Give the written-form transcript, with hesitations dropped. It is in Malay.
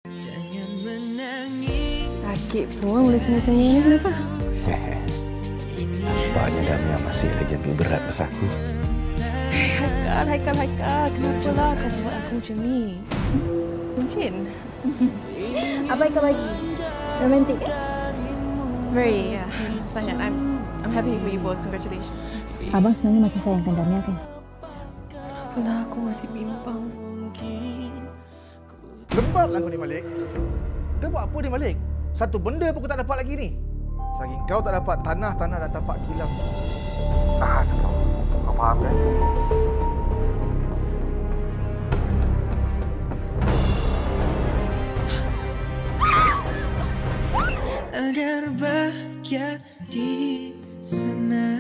Sakit pun boleh senyum-senyum ni kenapa? Nampaknya Damia masih lagi ambil berat pasal aku. Haikal. Kenapa lah kau buat aku macam ni? Buncin. Apa yang kau bagi? Romantik ke? Very, yeah. Sangat. I'm happy for you both. Congratulations. Abang sebenarnya masih sayangkan Damia kan? Kenapalah aku masih bimbang. Lembablah kau ni, Malik. Kau buat apa ni, Malik? Satu benda pun kau tak dapat lagi ni. Selagi kau tak dapat tanah-tanah dan tapak kilang tu. Tahan kau. Kau faham kan? Agar bahagia di sana.